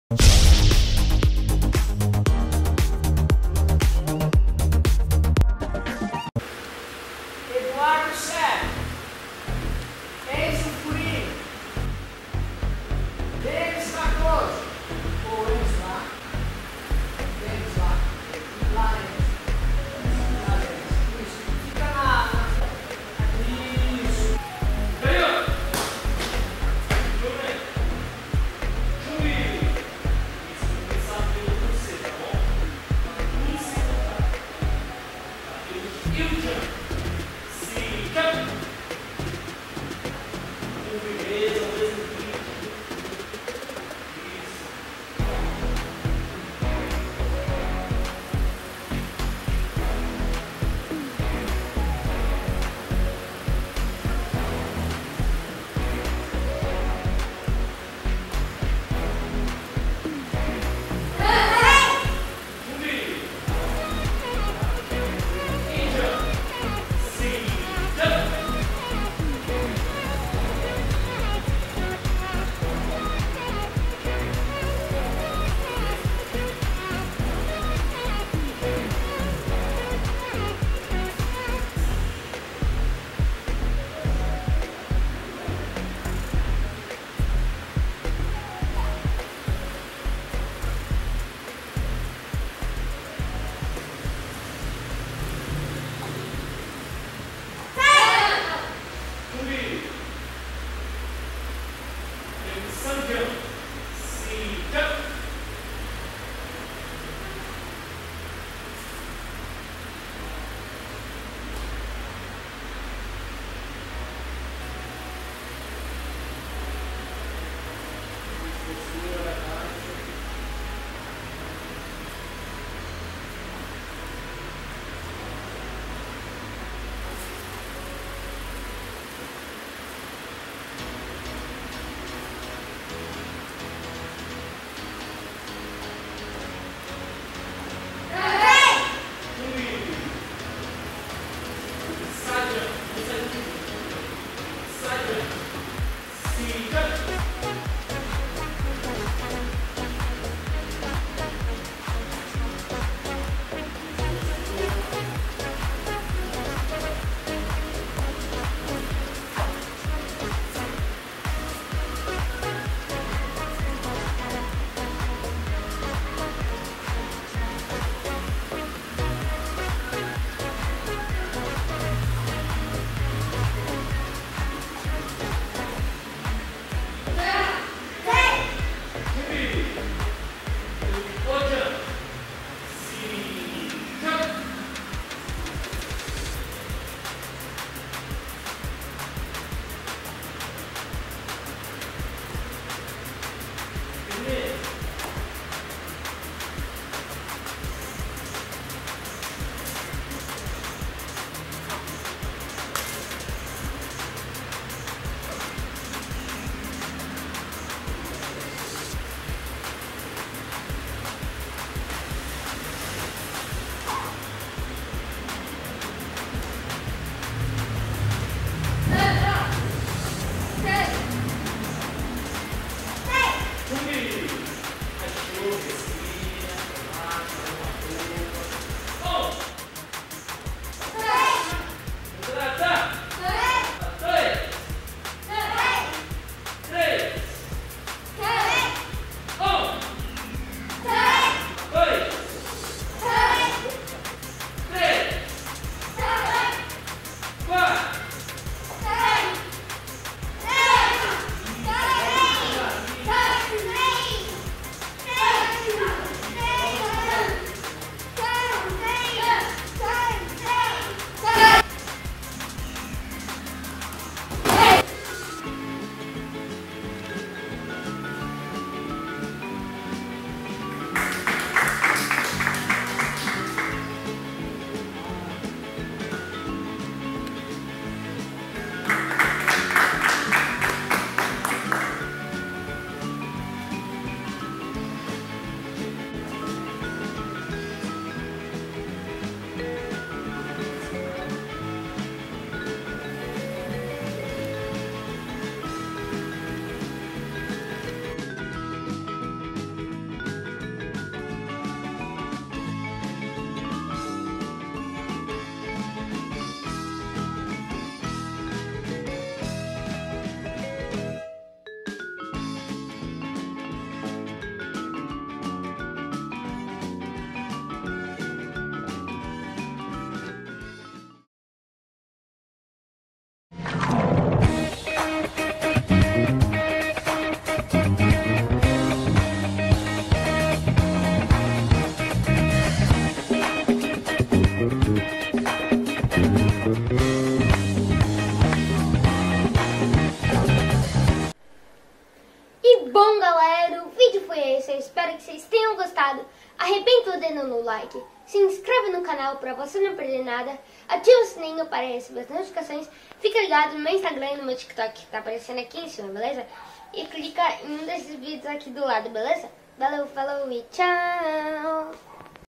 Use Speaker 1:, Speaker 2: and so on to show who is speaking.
Speaker 1: Eduardo Sérgio, Enzo Furinho, Denis Cardoso, ou Enzo lá, Denis lá, lá Enzo, isso, fica na isso, ganhou, Júlio, isso, começar pelo você, tá bom? Isso, e o Jean?
Speaker 2: espero que vocês tenham gostado. Arrebenta o dedo no like. Se inscreve no canal para você não perder nada. Ativa o sininho para receber as notificações. Fica ligado no meu Instagram e no meu TikTok que tá aparecendo aqui em cima, beleza? E clica em um desses vídeos aqui do lado, beleza? Valeu, falou e tchau!